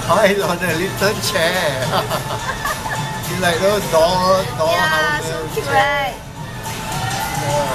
toys on a little chair. It's like those doll Yeah, houses. so cute, right? Yeah.